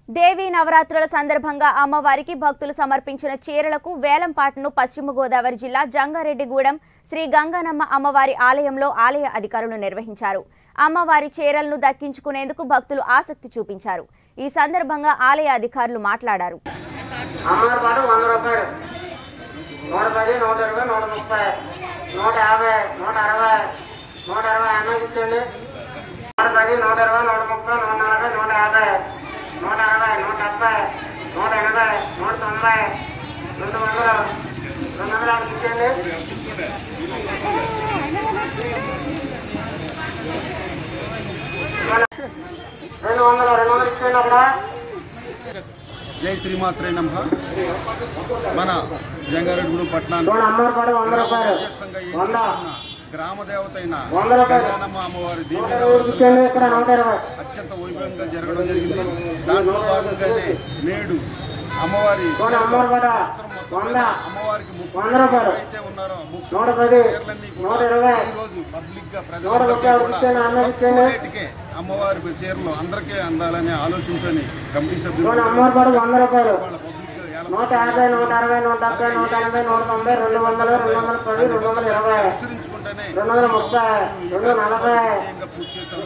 దేవీ నవరాత్రుల సందర్భంగా అమ్మవారికి భక్తులు సమర్పించిన చీరలకు వేలంపాటను పశ్చిమ గోదావరి జిల్లా జంగారెడ్డిగూడెం శ్రీ గంగానమ్మ అమ్మవారి ఆలయంలో ఆలయ అధికారులు నిర్వహించారు. అమ్మవారి చీరలను దక్కించుకునేందుకు భక్తులు ఆసక్తి చూపించారు. ఈ సందర్భంగా ఆలయ అధికారులు మాట్లాడారు. జై శ్రీమాత్రే నమః. మన జంగారెడ్డిగూడెం పట్టణాన్ని గ్రామ దేవత అయిన గంగానమ్మ అమ్మవారి దేవీ అత్యంత వైభవంగా జరగడం జరిగింది. దాంట్లో భాగంగానే నేడు అమ్మవారి అమ్మవారికి అయితే ఉన్నారో చీరలన్నీ కూడా ఈరోజు పబ్లిక్ గా ప్రజలకే అమ్మవారి చీరలు అందరికీ అందాలనే ఆలోచనతో కమిటీ సభ్యులు విస్తరించుకుంటేనే పూర్తి చేశాము.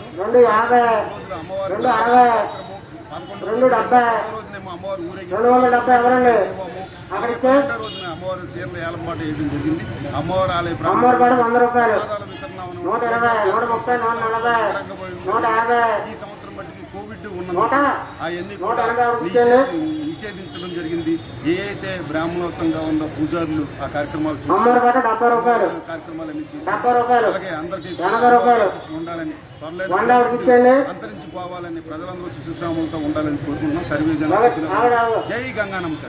అమ్మవారు ఊరేగింపు రోజున అమ్మవారి చీరలు ఏలంపాటు వేయడం జరిగింది. అమ్మవారి ఆలయ ఈ సంవత్సరం బట్టి కోవిడ్ ఉన్నది, అవన్నీ కూడా నిషేధించడం జరిగింది. ఏ అయితే బ్రాహ్మణోత్తంగా ఉందో పూజారులు ఆ కార్యక్రమాలు కార్యక్రమాలన్నీ చేసి అలాగే అందరికీ ఉండాలని అంతరించిపోవాలని ప్రజలందరూ శిశుశ్రామంతో ఉండాలని కోరుకుంటున్నాం. సర్వే జన జై గంగానమ్మ.